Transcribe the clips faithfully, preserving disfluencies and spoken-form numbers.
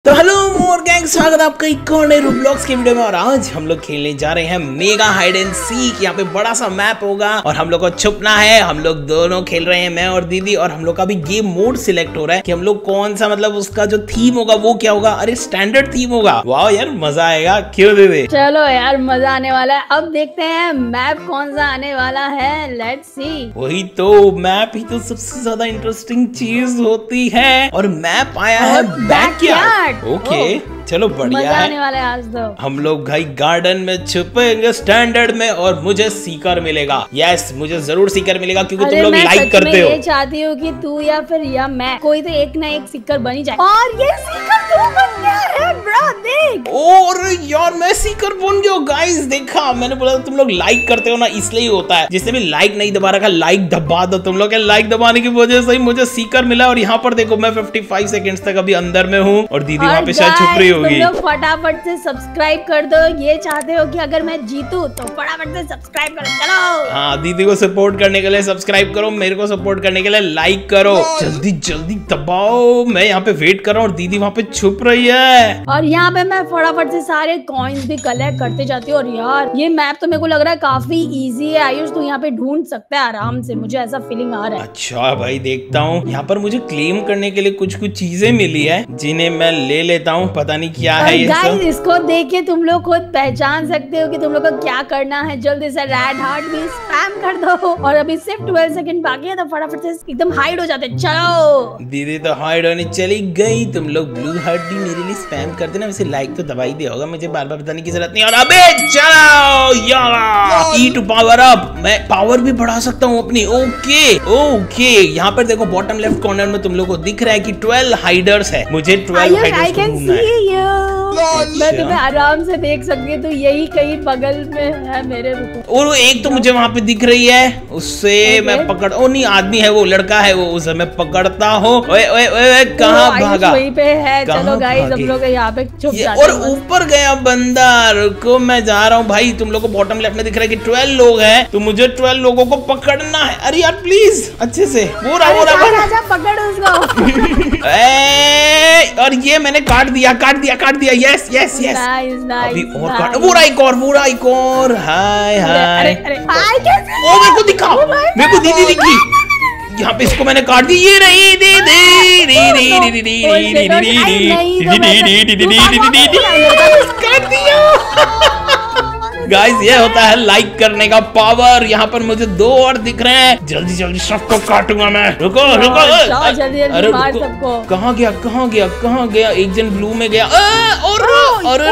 तो हेलो मोर गैंग, स्वागत है आपका एक और नए रोब्लॉक्स के वीडियो में। और आज हम लोग खेलने जा रहे हैं मेगा हाइड एंड सीक। यहाँ पे बड़ा सा मैप होगा और हम लोग को छुपना है। हम लोग दोनों खेल रहे हैं, मैं और दीदी। और हम लोग का भी गेम मोड सिलेक्ट हो रहा है कि हम लोग कौन सा, मतलब उसका जो थीम होगा वो क्या होगा। अरे स्टैंडर्ड थीम होगा। वाह यार मजा आएगा, क्यों दीदी? चलो यार मजा आने वाला है। अब देखते हैं मैप कौन सा आने वाला है। Let's see. वही तो, मैप ही तो सबसे ज्यादा इंटरेस्टिंग चीज होती है। और मैप आया है बैकयार्ड। ओके चलो बढ़िया मजा है। आने वाला है आज तो। हम लोग भाई गार्डन में छुपेंगे स्टैंडर्ड में और मुझे सीकर मिलेगा। यस मुझे जरूर सीकर मिलेगा क्योंकि तुम लोग लाइक करते हो। ये चाहती हूँ कि तू या फिर या मैं, कोई तो एक ना एक सीकर बनी जाए। और ये सीकर तू बन गया है ब्रो, देख। और यार मैं सीकर बन गया गाइस। देखा मैंने बोला तुम लोग लाइक करते हो ना, इसलिए होता है। जिसने भी लाइक नहीं दबा रखा, लाइक दबा दो तुम लोग। लाइक दबाने की वजह से ही मुझे सीकर मिला। और यहाँ पर देखो मैं पचपन सेकंड्स तक अभी अंदर में हूँ और दीदी वहाँ पे शायद छुप रही होगी। तुम लोग फटाफट से सब्सक्राइब कर दो। ये चाहते हो कि अगर मैं जीतूं तो फटाफट से सब्सक्राइब करो। चलो हाँ, दीदी को सपोर्ट करने के लिए सब्सक्राइब करो, मेरे को सपोर्ट करने के लिए लाइक करो। जल्दी जल्दी दबाओ। मैं यहाँ पे वेट कर रहा हूँ और दीदी वहाँ पे छुप रही है। और यहाँ पे मैं फटाफट से सारे कॉइन्स भी कलेक्ट करते जाती हूँ। और यार ये मैप तो मेरे को लग रहा है काफी इजी है। आयुष तो यहाँ पे ढूंढ सकता है आराम से, मुझे ऐसा फीलिंग आ रहा है। अच्छा भाई देखता हूँ। यहाँ पर मुझे क्लेम करने के लिए कुछ कुछ चीजें मिली है जिन्हें मैं ले लेता हूँ। पता नहीं क्या है ये सब। इसको देख के तुम लोग खुद पहचान सकते हो कि तुम लोग को क्या करना है। जल्दी से रेड हार्ट भी स्पैम कर दो। और अभी सिर्फ बारह सेकंड बाकी है तो फटाफट से एकदम हाइड हो जाते। चलो दीदी तो हाइड होने चली गई। तुम लोग ब्लू हार्ट भी मेरे लिए स्पैम कर देना। वैसे लाइक तो दबाई दिया होगा, मुझे बार बार बताने की जरूरत नहीं। और अबे चलो यार, ई टू पावर अप। मैं पावर भी बढ़ा सकता हूँ अपनी। ओके ओके, यहाँ पर देखो बॉटम लेफ्ट कॉर्नर में तुम लोग को दिख रहा है कि ट्वेल्व हाइडर्स है। मुझे ट्वेल्व हाइडर्स को ढूंढना है। मैं तुम्हें आराम से देख सकती हूँ, तो यही कहीं बगल में है मेरे। रुको। और एक तो मुझे वहाँ पे दिख रही है, उससे मैं पकड़। ओ नहीं, आदमी है वो, लड़का है वो, उसे मैं पकड़ता हूँ। ओए ओए ओए कहाँ भागा? वहीं पे है। चलो गाइस हम लोग यहाँ पे छुप जाते हैं। और ऊपर गया बंदा। रुको मैं जा रहा हूँ भाई। तुम लोग को बॉटम लेफ्ट में दिख रहा है कि ट्वेल्व लोग हैं, तो मुझे ट्वेल्व लोगों को पकड़ना है। अरे यार प्लीज अच्छे से। वो रहा वो रहा, पकड़ उसको। और ये मैंने काट दिया काट दिया काट दिया। Yes yes yes. Nice nice. अभी और काट। वो रहा एक और, वो रहा एक और। हाय हाय। ओ मेरे को दिखा, मेरे को दीदी दिखी। यहाँ पे इसको मैंने काट दी। ये रही दीदी। काट दिया। गाइस ये होता है लाइक करने का पावर। यहाँ पर मुझे दो और दिख रहे हैं। जल्दी जल्दी सबको काटूंगा मैं। रुको रुको। अरे रुको, कहाँ गया कहाँ गया कहाँ गया? एक जन ब्लू में गया। और और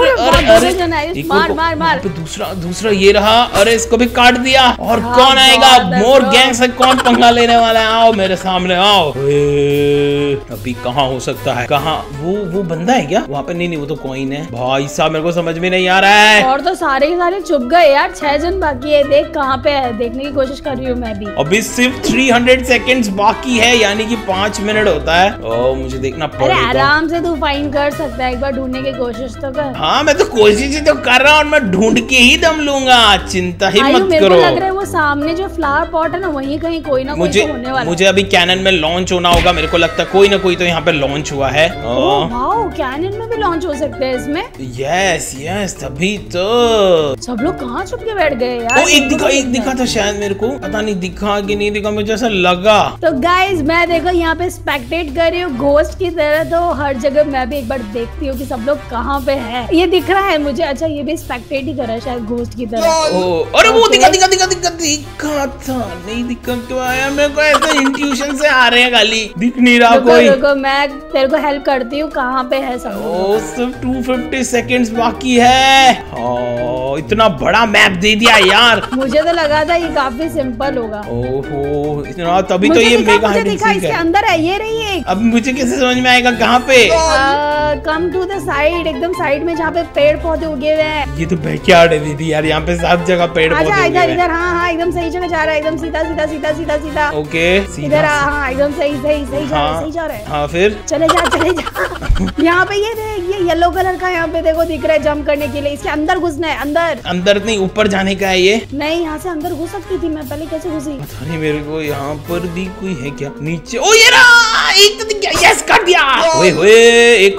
अरे दूसरा दूसरा ये रहा। अरे इसको भी काट दिया। और कौन आएगा? मोर गैंग से कौन पंगा लेने वाला है? आओ मेरे सामने आओ। अभी कहाँ हो सकता है? कहाँ? वो वो बंदा है क्या वहाँ पे? नहीं नहीं वो तो कॉइन है। भाई साहब मेरे को समझ में नहीं आ रहा है। और तो सारे के सारे छुप गए यार। छह जन बाकी है। देख कहाँ पे है, देखने की कोशिश कर रही हूँ मैं भी। अभी सिर्फ तीन सौ सेकंड्स बाकी है, यानी कि पाँच मिनट होता है। ओ मुझे देखना पड़ेगा। अरे आराम से तू फाइंड कर सकता है, एक बार ढूंढने की कोशिश तो कर। हाँ मैं तो कोशिश ही तो कर रहा हूँ और मैं ढूंढ के ही दम लूंगा। चिंता ही मत मेरे करो। को लग रहा है वो सामने जो फ्लावर पॉट है ना, वहीं कहीं कोई ना कोई तो होने वाला। मुझे अभी कैनन में लॉन्च होना होगा। मेरे को लगता है कोई ना कोई तो यहाँ पे लॉन्च हुआ है। वाओ, कैनन में भी लॉन्च हो सकते हैं इसमें। यस यस, तभी तो सब लोग कहाँ छुप के बैठ गए यार। ओ एक दिखा एक दिखा था शायद मेरे को, पता नहीं दिखा कि नहीं दिखा, मुझे ऐसा लगा। तो गाइज मैं देखो यहाँ पे स्पेक्टेट कर रही हूँ घोस्ट की तरह। तो हर जगह मैं भी एक बार देखती हूँ कि सब लोग कहाँ पे है। ये दिख रहा है मुझे। अच्छा ये भी स्पेक्टेट ही कर रहा है शायद घोस्ट की तरह। ओ अरे वो दिखा दिखा दिखा दिखा दिखा था। नहीं दिखा क्यों आया? मेरे को ऐसे इंट्यूशन से आ रहे हैं खाली, दिख नहीं रहा कोई। रुको मैं तेरे को हेल्प करती हूँ। कहाँ पे है सब? ओ सिर्फ दो सौ पचास सेकंड्स बाकी है। ओ इतना बड़ा मैप दे दिया यार। मुझे तो लगा था ये काफी सिंपल होगा। ओहो इतना, तभी तो ये मेगा हाइड एंड सीक है। इसके अंदर है, ये रही है। अब मुझे कैसे समझ में आएगा कहाँ पे? कम टू द साइड, एकदम साइड में जहाँ पे पेड़ पौधे उगे हुए हैं। ये तो बैकयार्ड है दीदी यार, यहाँ पे सब जगह पेड़ पौधे उगे इधर इधर। हाँ हाँ एकदम सही जगह जा रहा है। एकदम सीधा सीधा सीधा सीधा सीधा। ओके इधर। हाँ एकदम सही सही सही जा रहा है, सही जा रहा है। हाँ फिर चले जा चले जा। यहाँ पे ये देख, ये येलो कलर का यहाँ पे देखो दिख रहा है जंप करने के लिए। इसके अंदर घुसना है। अंदर अंदर नहीं, ऊपर जाने का है ये। नहीं यहाँ से अंदर घुस सकती थी मैं, पहले कैसे घुसी? पता नहीं मेरे को। यहाँ पर भी कोई है क्या नीचे? ओ ये रहा, एक तो दिख गया। यस काट दिया। ओए होए, एक को तो काटा।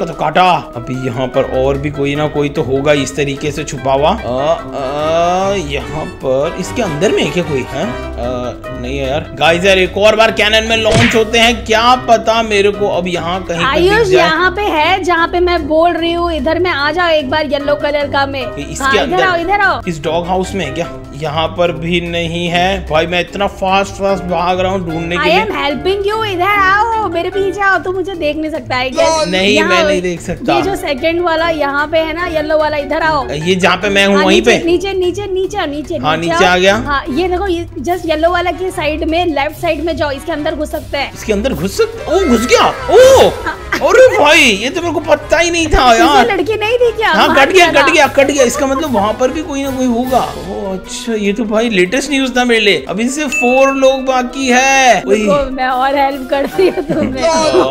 गया। अभी यहाँ पर और भी कोई ना कोई तो होगा इस तरीके से छुपा हुआ। यहाँ पर इसके अंदर में है क्या कोई है? आ, नहीं है यार। गाइस यार एक और बार कैनन में लॉन्च होते हैं, क्या पता मेरे को अब यहाँ कहीं आयुष यहाँ पे है जहाँ पे मैं बोल रही हूँ। इधर में आ जाओ एक बार, येलो कलर का में। इसके अंदर इधर आओ, इधर आओ। इस डॉग हाउस में है क्या? यहाँ पर भी नहीं है भाई। मैं इतना फास्ट फास्ट भाग रहा हूँ ढूंढने के लिए। I am helping you, इधर आओ, मेरे पीछे आओ। तो मुझे देख नहीं सकता है क्या? नहीं मैं नहीं देख सकता। ये जो सेकंड वाला यहाँ पे है ना, येलो वाला, इधर आओ। ये जहाँ पे मैं हूँ वहीं पे। नीचे नीचे नीचे नीचे हाँ नीचे आ गया। हाँ ये देखो, ये जस्ट येलो वाला के साइड में, लेफ्ट साइड में जाओ। इसके अंदर घुस सकते हैं। इसके अंदर घुस सकते? ओ घुस गया। ओ अरे भाई ये तो मेरे को पता ही नहीं था यार। लड़की नहीं थी क्या? हाँ कट गया कट गया कट गया। इसका मतलब वहाँ पर भी कोई ना कोई होगा। ओ अच्छा ये तो भाई लेटेस्ट न्यूज था मेरे लिए। अभी से फोर लोग बाकी है। मैं और हेल्प करती हूँ तुम्हें।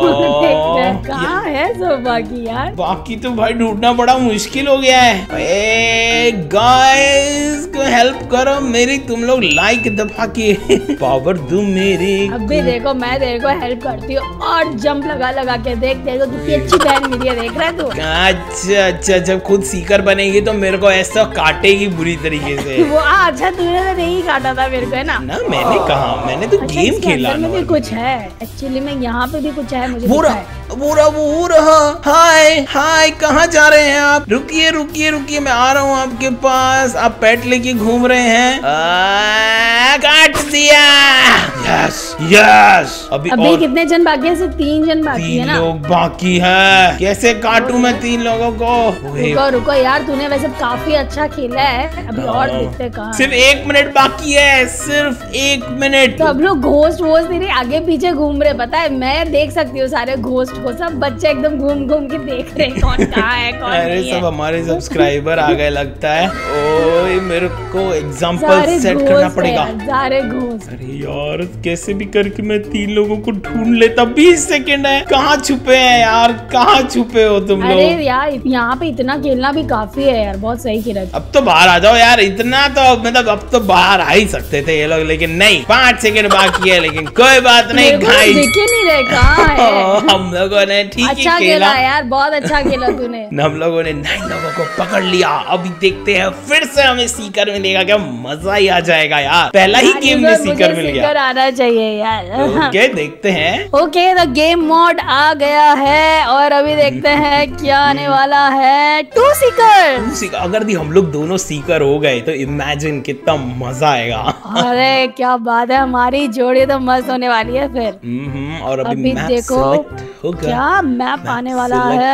कहाँ है सब बाकी यार? बाकी तो भाई ढूंढना बड़ा मुश्किल हो गया है। ए गाइस को हेल्प करो मेरी, तुम लोग लाइक दबा के पावर दो मेरी। अभी देखो मैं तेरे को हेल्प करती हूँ और जंप लगा लगा के देख, देखो कितनी अच्छी बहन मिली है, देख रहा है तू? अच्छा अच्छा जब खुद सीकर बनेगी तो मेरे को ऐसा काटेगी बुरी तरीके से। वो अच्छा तूने तो नहीं काटा था मेरे को, है ना? ना मैंने कहा, मैंने तो अच्छा, गेम खेला। में भी कुछ है एक्चुअली में, यहाँ पे भी कुछ है। मुझे वो रहा वो रहा वो रहा। हाय हाय कहाँ जा रहे हैं आप? रुकिए रुकिए रुकिए मैं आ रहा हूँ आपके पास। आप पेट लेके घूम रहे हैं। आ, काट दिया। Yes yes. अभी अभी और कितने जन बाकी है? सिर्फ तीन जन बाकी है ना? तीन लोग बाकी है। कैसे काटूं मैं तीन लोगों को? रुको रुको यार, तूने वैसे काफी अच्छा खेला है। अभी और देखते कहाँ। सिर्फ एक मिनट बाकी है, सिर्फ एक मिनट। तो अब लोग घोस्ट वोस्ट नहीं आगे पीछे घूम रहे, पता है? मैं देख सकती हूँ सारे घोस्ट को। सब बच्चे एकदम घूम घूम के देख रहे हैं कौन कहाँ है कौन अरे नहीं सब है। हमारे सब्सक्राइबर आ गए लगता है। ओए मेरे को एग्जांपल सेट करना पड़ेगा। सारे घोस्ट। अरे यार कैसे भी करके मैं तीन लोगों को ढूंढ लेता। बीस सेकंड है। कहाँ छुपे हैं यार? कहाँ छुपे हो तुम लोग? अरे यार यहाँ पे इतना खेलना भी काफी है यार, बहुत सही खेला। अब तो बाहर आ जाओ यार। इतना तो मतलब अब तो बाहर आ ही सकते थे ये लोग, लेकिन नहीं। पाँच सेकंड बाकी है, लेकिन कोई बात नहीं। गाइस दिखे नहीं रहे कहाँ है? हम लोगों ने ठीक अच्छा ही खेला यार, बहुत अच्छा खेला तूने। हम लोगों ने नाइन लोगों को पकड़ लिया। अभी देखते हैं फिर से हमें सीकर मिलेगा क्या? मजा ही आ जाएगा यार। पहला ही गेम में सीकर मिल गया। सीकर आना चाहिए यार। ओके देखते हैं। ओके तो गेम मोड आ गया है और अभी देखते हैं क्या आने वाला है। टू सीकर। टू सीकर अगर दी हम लोग दोनों सीकर हो गए तो इमेजिन कितना मजा आएगा। अरे क्या बात है, हमारी जोड़ी तो मस्त होने वाली है फिर। हम्म और अभी, अभी मैप देखो सेलेक्ट होगा। क्या मैप आने वाला है।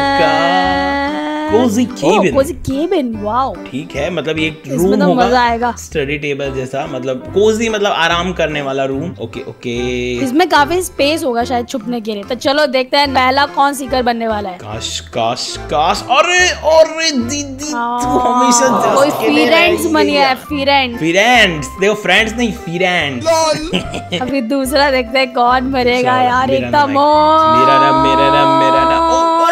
Cosy cabin. Cosy cabin, wow. ठीक है मतलब ये इसमें रूम तो होगा, मजा आएगा। स्टडी टेबल जैसा, मतलब कोजी मतलब आराम करने वाला रूम। ओके ओके इसमें काफी स्पेस होगा शायद छुपने के लिए। तो चलो देखते हैं पहला कौन सीकर बनने वाला है। काश काश काश। अरे अरे दीदी तू हमेशा कोई फ्रेंड्स बनी है। फ्रेंड्स फ्रेंड्स देखो, फ्रेंड्स नहीं फ्रेंड्स। अभी दूसरा देखते हैं कौन मरेगा यार। मेरा एकदम नाम मेरा नाम मेरा नाम मेरा नाम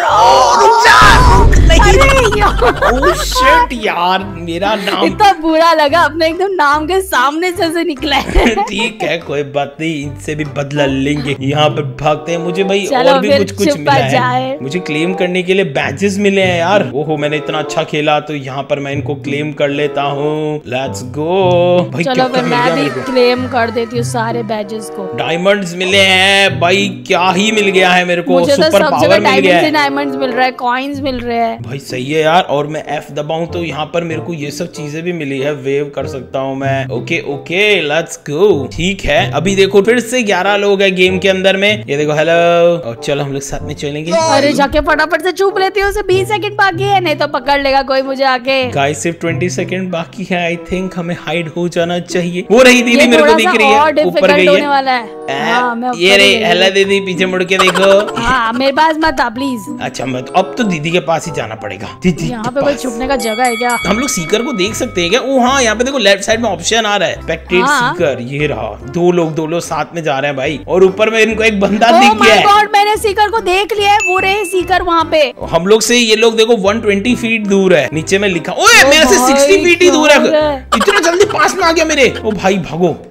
ओह शिट यार मेरा नाम इतना बुरा लगा, अपने एकदम नाम के सामने से, से निकला है। ठीक है कोई बात नहीं, इनसे भी बदला लेंगे। यहाँ पर भागते हैं। मुझे भाई चलो और भी कुछ कुछ मिला जाए। है। मुझे क्लेम करने के लिए बैजेस मिले हैं यार। ओहो मैंने इतना अच्छा खेला तो यहाँ पर मैं इनको क्लेम कर लेता हूँ। लेट्स गो भाई। चलो फिर मैं भी क्लेम कर देती हूँ सारे बैजेस को। डायमंड्स मिले हैं भाई, क्या ही मिल गया है मेरे को। मुझे तो सुपर सब पावर जगह मिल गया है। डायमंड्स मिल रहा है, कॉइन्स मिल रहे हैं भाई सही है यार। और मैं एफ दबाऊं तो यहाँ पर मेरे को ये सब चीजें भी मिली है। वेव कर सकता हूँ मैं। Okay okay let's go. ठीक है अभी देखो फिर से ग्यारह लोग हैं गेम के अंदर में। ये देखो हेलो। और चलो हम लोग साथ में चलेंगे। अरे जाके फटाफट से छुप लेती हूँ। बीस सेकंड बाकी है, नहीं तो पकड़ लेगा कोई मुझे आके। गाइस सिर्फ बीस सेकंड बाकी है। आई थिंक हमें हाइड हो जाना चाहिए। वो रही दीदी मेरे को दिख रही है, ऊपर गई है। वाला है। हाँ, मैं ये रही। हेलो दीदी पीछे मुड़ के देखो। हाँ मेरे पास मत आ प्लीज। अच्छा मत, अब तो दीदी के पास ही जाना पड़ेगा। दीदी यहाँ पे कोई छुपने का जगह है क्या? हम लोग सीकर को देख सकते हैं क्या? ओ हाँ यहाँ पे देखो लेफ्ट साइड में ऑप्शन आ रहा है स्पेक्टेट हाँ। सीकर। ये रहा दो लोग दो लोग साथ में जा रहे हैं भाई। और ऊपर में इनको एक बंदा oh दिख गया है। गॉड मैंने सीकर को देख लिया है। वो रहे सीकर वहाँ पे। हम लोग से ये लोग देखो एक सौ बीस फीट दूर है। नीचे में लिखा ओए ओ मेरे से साठ फीट ही दूर है। है। इतना जल्दी पास में आ गया मेरे। ओ भाई भागो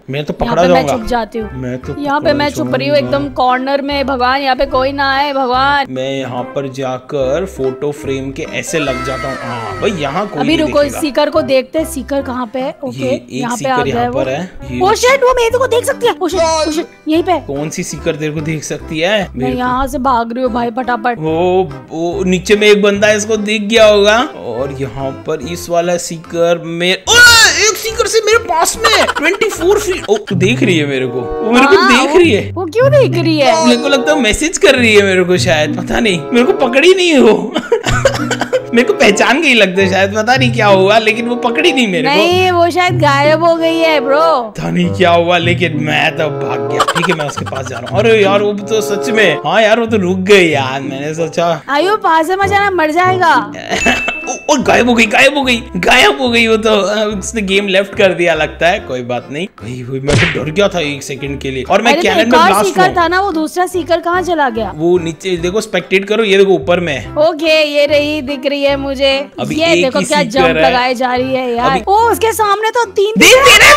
मैं तो यहाँ पकड़ा पे मैं जाऊंगा। छुप जाती हूँ। मैं तो यहाँ पे मैं छुप रही हूँ एकदम कॉर्नर में। भगवान यहाँ पे कोई ना आए भगवान। मैं यहाँ पर जाकर फोटो फ्रेम के ऐसे लग जाता हूँ। हाँ भाई यहाँ कोई अभी नहीं रुको, देखेगा। सीकर को देखते हैं। सीकर कहाँ पे है? ओके ये एक यहाँ पे सीकर आ गया यहाँ है वो। पर है। ये ओ शिट, वो मेरे को देख सकती है। ओ शिट, ओ शिट, यहीं पे। कौन सी सीकर तेरे को देख सकती है? मैं मेरे को- यहाँ से भाग रही हूँ भाई फटाफट। वो वो नीचे में एक बंदा है, इसको दिख गया होगा। और यहाँ पर इस वाला सीकर में एक सीकर से मेरे पास में चौबीस फीट। ओ तू देख रही है मेरे को? वो मेरे को हाँ, देख वो- रही है। वो क्यों देख रही है? मेरे को लगता है मैसेज कर रही है मेरे को, शायद पता नहीं, मेरे को पकड़ी नहीं है वो। मेरे को पहचान गई लगता है शायद, पता नहीं क्या हुआ, लेकिन वो पकड़ी नहीं मेरे को। नहीं, वो शायद गायब हो गई है ब्रो। पता नहीं क्या हुआ, लेकिन मैं तो भाग गया। ठीक है, मैं उसके पास जा रहा हूँ। अरे यार वो तो सच में, हाँ यार वो तो रुक गई यार। मैंने सोचा आयु पास से मत जाना, मर जाएगा। और गायब हो गई, गायब हो गई, गायब हो गई। वो तो उसने गेम लेफ्ट कर दिया लगता है। कोई बात नहीं भाई, भाई मैं तो डर गया था एक सेकंड के लिए। और मैं अरे तो कैनन एक में और ब्लास्ट सीकर हुआ। था ना, वो दूसरा सीकर कहाँ चला गया? वो नीचे देखो, स्पेक्टेट करो, ये देखो ऊपर में है। ओके, ये रही दिख रही है मुझे। अभी ये एक देखो ही क्या सीकर जंप है। लगाई जा रही है यार। अभी- ओ उसके सामने तो तीन देख तेरे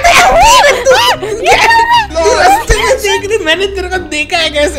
रास्ते में देख रही, मैंने तेरे को देखा है कैसे।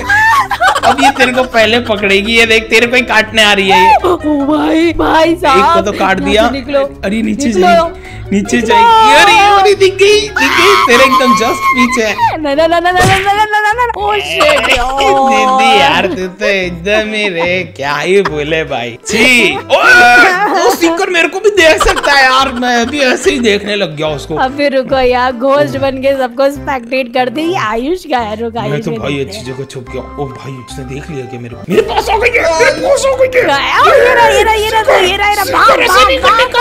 अब ये तेरे को पहले पकड़ेगी। ये देख तेरे को ही काटने आ रही है ये। ओ भाई भाई एक साहब, को तो काट यहाँ दिया। से निकलो। अरे नीचे निकलो। जाएगी, नीचे निकलो। जाएगी। अरे अरे दिख गई, दिख गई, तेरे एकदम जस्ट पीछे है। ना ना ना ना ना ना ना ना ना ना। ओ शिट दीदी यार, तू तो एकदम ही रे, क्या ही बोले भाई। छी, ओए, वो सीकर मेरे को भी देख सकता है यार। मैं भी ऐसे ही देखने लग गया उसको। अभी रुको यार, घोस्ट बन के सबको स्पेक्टेट कर दी। आयुष का है, रुक मैं आयुष तो में भाई देखते अच्छी हैं। जगह छुप गया। ओ भाई उसने देख लिया कि मेरे को, मेरे पास हो गई है, मेरे पास हो गई है। ओ, ये रहा, ये रहा, ये रहा, ये रहा, ये रहा, भाग, भाग, भाग,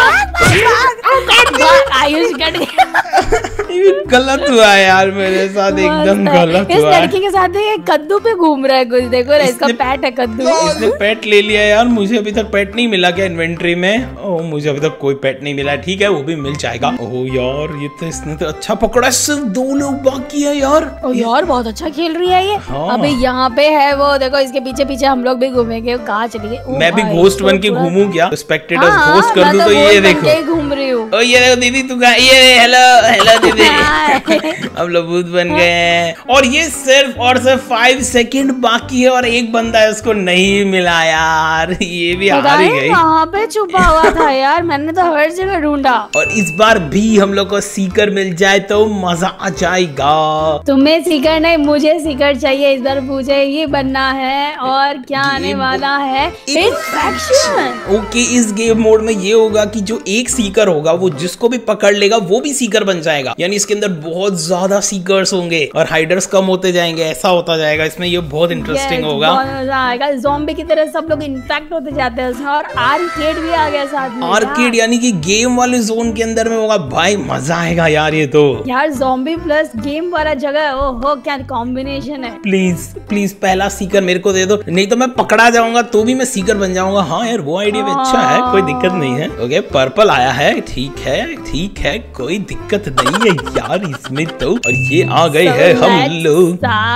भाग, भाग, भाग, आयुष कट गया। ये गलत हुआ यार मेरे साथ, एकदम मस्त है। गलत इस हुआ है। लड़की के साथ ये कद्दू पे घूम रहा है कुछ, देखो ना, इसका इसने- पैट है कद्दू। इसने पेट ले लिया यार। मुझे अभी तक पेट नहीं मिला क्या इन्वेंट्री में? ओह मुझे अभी तक कोई पेट नहीं मिला। ठीक है, वो भी मिल जाएगा। ओह यार ये तो इसने तो अच्छा पकड़ा। सिर्फ दो लोग बाकी है यार। ओ यार बहुत अच्छा खेल रही है ये। हाँ। अभी यहाँ पे है वो, देखो इसके पीछे पीछे हम लोग भी घूमेंगे। कहाँ चली गई? ओ मैं भी भाई, घोस्ट तो बन के पूरा- घूमूं क्या? स्पेक्टेटर्स हाँ, घोस्ट कर मैं दूं तो ये ghost बन देखो। के ही घूम रही हूँ। ओ ये देखो दीदी, तू कहाँ? ये हेलो हेलो दीदी। हाय। अब लोग भूत बन गए हैं। और ये सिर्फ और सिर्फ फाइव सेकंड बाकी है और एक बंदा है, उसको नहीं मिला यार। ये भी पता हार ही है गई। कहाँ पे छुपा हुआ था यार, मैंने तो हर जगह ढूंढा। और इस बार भी हम लोग को सीकर मिल जाए तो मजा आ जाएगा। तुम्हें सीकर नहीं, मुझे सीकर चाहिए। इस बार मुझे ये बनना है। और क्या आने गेम वाला है? इन्फेक्शन। ओके, इस गेम मोड में ये होगा कि जो एक सीकर होगा वो जिसको भी पकड़ लेगा वो भी सीकर बन जाएगा। यानी इसके अंदर बहुत ज्यादा सीकर्स होंगे और हाइडर्स कम होते जाएंगे। ऐसा होता जाएगा इसमें। ये बहुत इंटरेस्टिंग होगा। बहुत मजा आएगा। ज़ॉम्बी की तरह सब लोग इन्फेक्ट होते जाते हैं उसमें। और आर्केड भी आ गया साथ में। आर्केड यानी कि गेम वाले जोन के अंदर में होगा। भाई मजा आएगा यार ये तो। यार ज़ॉम्बी प्लस गेम वाला जगह, ओहो क्या कॉम्बिनेशन है। प्लीज प्लीज पहला सीकर मेरे को दे दो, नहीं तो मैं पकड़ा जाऊंगा तो भी मैं सीकर बन जाऊंगा। हाँ यार वो आइडिया भी अच्छा है, कोई दिक्कत नहीं है। ओके पर्पल आया है, ठीक है ठीक है, कोई दिक्कत नहीं है यार इसमें तो। और ये आ गए हैं हम लोग।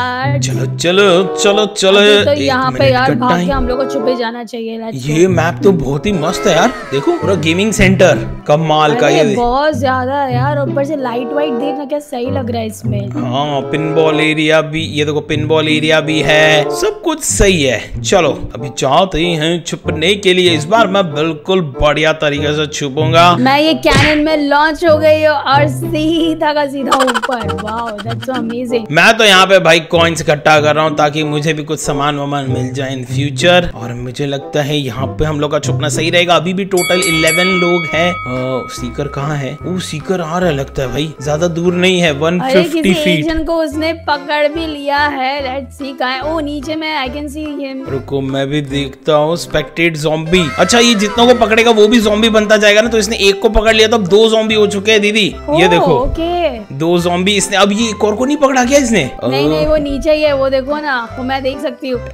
चलो चलो चलो चलो। अभी तो एक यहाँ पे मिनट यार का भाग के टाइम। हम लोग को छुपे जाना चाहिए। Let's ये मैप तो बहुत ही मस्त है यार। देखो पूरा गेमिंग सेंटर कमाल का। अरे ये बहुत ज्यादा है यार। ऊपर से लाइट वाइट देखना क्या सही लग रहा है इसमें। हाँ पिनबॉल एरिया भी, ये देखो पिनबॉल एरिया भी है। सब कुछ सही है। चलो अभी चाहते हैं छुपने के लिए। इस बार मैं बिल्कुल बढ़िया तरीके से छुपूंगा। मैं ये कैनन में लॉन्च हो गई हूँ और सीधा का सीधा ऊपर। Wow that's so amazing. मैं तो यहाँ पे भाई कॉइन्स इकट्ठा कर रहा हूँ ताकि मुझे भी कुछ सामान वामान मिल जाए इन फ्यूचर। और मुझे लगता है यहाँ पे हम लोग का छुपना सही रहेगा। अभी भी टोटल इलेवन लोग हैं। सीकर कहाँ है? वो सीकर आ रहा है लगता है भाई, ज्यादा दूर नहीं है। वन अरे फिफ्टी किसी फीट। एजेंट को उसने पकड़ भी लिया है। लेट्स सी कहाँ है। ओ नीचे में आई कैन सी हिम। रुको मैं भी देखता हूँ। Spectate zombie. अच्छा ये जितनों को पकड़ेगा वो भी ज़ॉम्बी बनता जाएगा ना। तो इसने एक को पकड़ लिया तो अब दो ज़ॉम्बी हो चुके हैं दीदी। ये देखो ओके दो ज़ॉम्बी इसने। अब ये एक और को नहीं पकड़ा क्या इसने? नहीं नहीं वो नीचे ही है, वो देखो ना, वो मैं देख सकती हूँ।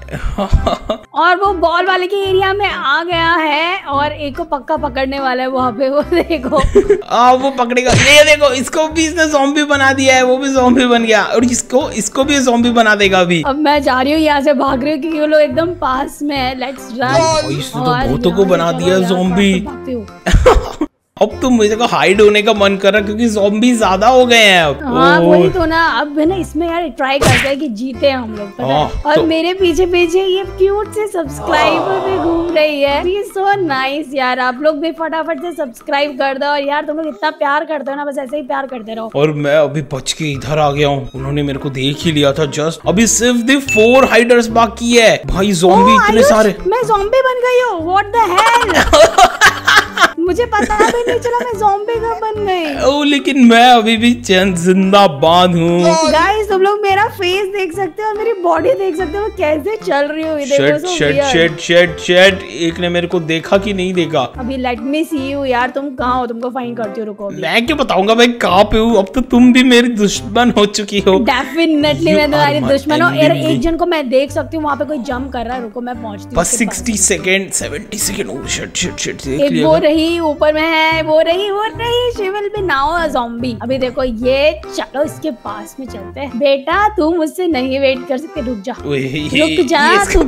और वो बॉल वाले के एरिया में आ गया है और एक को पक्का पकड़ने वाला है वहाँ पे। वो देखो आ, वो पकड़ेगा। ये देखो इसको भी इसने ज़ॉम्बी बना दिया है। वो भी ज़ॉम्बी बन गया और इसको इसको भी ज़ॉम्बी बना देगा अभी। अब मैं जा रही हूँ यहाँ से, भाग रही हूँ क्योंकि वो लोग एकदम पास में है। Let's run. इसने तो बहुतों को बना दिया ज़ॉम्बी। अब तो मुझे को हाइड होने का मन कर रहा है क्योंकि ज़ॉम्बी ज्यादा हो गए हैं अब। हाँ वही तो ना, अब है ना इसमें यार ट्राई करते हैं कि जीते हम लोग, पता है? और तो... मेरे पीछे पीछे ये क्यूट से सब्सक्राइबर भी घूम रही है। सो नाइस यार, आप लोग भी फटाफट से सब्सक्राइब कर दो। और यार तुम लोग इतना प्यार करते हो ना, बस ऐसे ही प्यार करते रहो। और मैं अभी बच के इधर आ गया हूँ, उन्होंने मेरे को देख ही लिया था जस्ट। अभी सिर्फ दी फोर हाइडर्स बाकी है भाई। ज़ॉम्बी इतने सारे, मैं ज़ॉम्बी बन गई हूँ। व्हाट द हेल मुझे पता भी नहीं चला मैं ज़ॉम्बी कब बन गई। ओ, लेकिन मैं अभी भी चंद जिंदाबाद हूँ। गाइस तुम लोग मेरा फेस देख सकते हो और मेरी बॉडी देख सकते हो, कैसे चल रही हूँ। शेट शेट शेट शेट शेट, एक ने मेरे को देखा कि नहीं देखा। अभी लेट मी सी यू यार, तुम कहाँ हो? तुमको फाइंड करती हो, रुको। मैं क्यों बताऊंगा भाई कहाँ पे हूँ? अब तो तुम भी मेरी दुश्मन हो चुकी हो। डेफिनेटली मैं तुम्हारी दुश्मन हूँ। एक जन को मैं देख सकती हूँ, वहाँ पे कोई जंप कर रहा है, रुको मैं पहुँचती हूँ। बस sixty second seventy second. Oh shit shit shit, एक वो रही ऊपर में है, वो रही वो रही she will be now a zombie. अभी देखो ये, चलो इसके पास में चलते हैं। बेटा तू मुझसे नहीं वेट कर सकते, रुक जा रुक जा, तू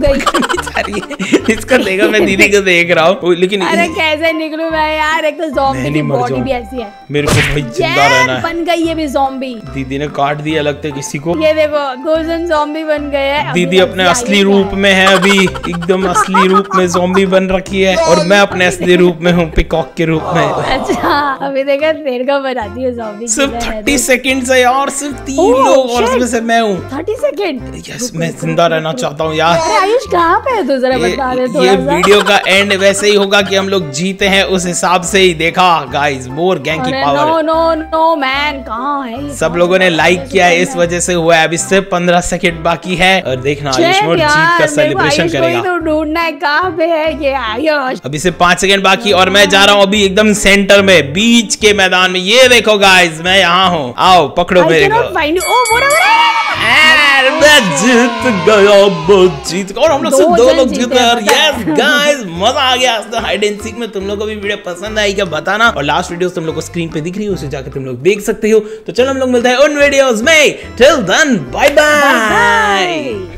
गई। इसका देखो मैं दीदी को देख रहा हूँ, लेकिन अरे कैसे निकलूं मैं यार, एक तो ज़ॉम्बी की बॉडी भी ऐसी है। मेरे को भाई जिंदा रहना है। बन गई ये भी ज़ॉम्बी। दीदी ने काट दिया लगता है किसी को। ये देखो दो जन ज़ॉम्बी बन गए हैं। दीदी अपने असली रूप में है अभी, एकदम असली रूप में ज़ॉम्बी बन रखी है, और मैं अपने असली रूप में हूँ, पिकॉक के रूप में। अच्छा अभी देखा तेरे को बनाती है ज़ॉम्बी। सिर्फ थर्टी सेकंड है यार, सिर्फ तीन लोग और उसमें से मैं हूँ। थर्टी सेकंड यस, मैं जिंदा रहना चाहता हूँ यार। अरे आयुष कहाँ पे है तू, जरा बता दे थोड़ा ये वीडियो का एंड वैसे ही होगा कि हम लोग जीते हैं, उस हिसाब से ही देखा गाइस। मोर गैंग की power. No no no man, कहाँ है? सब लोगों ने लाइक किया है, इस वजह से हुआ है। अभी सिर्फ पंद्रह सेकंड बाकी है, और देखना आयुष मोर जीत का सेलिब्रेशन करेगा। तो ढूंढना है कहाँ पे है ये आयुष। अभी सिर्फ पाँच सेकंड बाकी, और मैं जा रहा हूँ अभी एकदम सेंटर में, बीच के मैदान में। ये देखो गाइस, मैं यहाँ हूँ, आओ पकड़ो मेरे को। मैं जीत गया, जीत, और हम लोग सिर्फ दो लोग जीते। यस गाइस, मजा आ गया हाइड एंड सीक में। तुम लोग को भी वीडियो पसंद आई क्या बताना, और लास्ट वीडियो तुम लोग को स्क्रीन पे दिख रही है, उसे जाकर तुम लोग देख सकते हो। तो चलो हम लोग मिलते हैं उन वीडियोस में। Till then bye bye.